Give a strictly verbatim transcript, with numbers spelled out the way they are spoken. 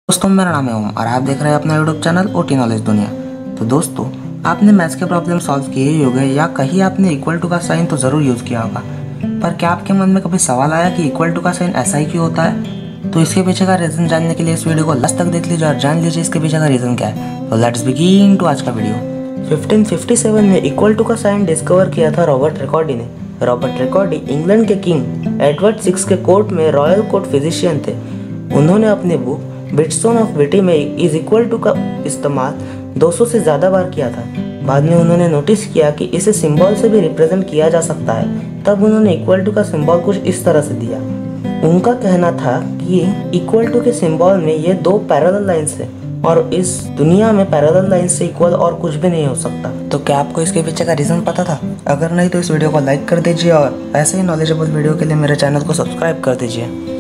दोस्तों मेरा नाम है ओम और आप देख रहे हैं अपना यूट्यूब चैनल ओटी नॉलेज दुनिया। तो दोस्तों आपने मैथ्स के प्रॉब्लम सॉल्व किए ही होंगे या कहीं आपने इक्वल टू का साइन तो ज़रूर यूज़ किया होगा। पर क्या आपके मन में कभी सवाल आया कि इक्वल टू का साइन ऐसा ही क्यों होता है? तो इसके पीछे का रीज़न जानने के लिए इस वीडियो को लास्ट तक देख लीजिए और जान लीजिए इसके पीछे का रीज़न क्या है। तो लेट्स बिगिन टू आज का वीडियो। फिफ्टीन फिफ्टी सेवन में इक्वल टू का साइन डिस्कवर किया था रॉबर्ट रिकॉर्डी ने। रॉबर्ट रिकॉर्डी इंग्लैंड के किंग एडवर्ड सिक्स के कोर्ट में रॉयल कोर्ट फिजिशियन थे। उन्होंने अपनी बुक बिटस्टोन ऑफ विटी में इज इक्वल टू का इस्तेमाल दो सौ से ज़्यादा बार किया था। बाद में उन्होंने नोटिस किया कि इसे सिंबल से भी रिप्रेजेंट किया जा सकता है। तब उन्होंने इक्वल टू का सिंबल कुछ इस तरह से दिया। उनका कहना था कि इक्वल टू के सिंबल में ये दो पैरेलल लाइंस है और इस दुनिया में पैरेलल लाइंस से इक्वल और कुछ भी नहीं हो सकता। तो क्या आपको इसके पीछे का रीज़न पता था? अगर नहीं तो इस वीडियो को लाइक कर दीजिए और ऐसे ही नॉलेजेबल वीडियो के लिए मेरे चैनल को सब्सक्राइब कर दीजिए।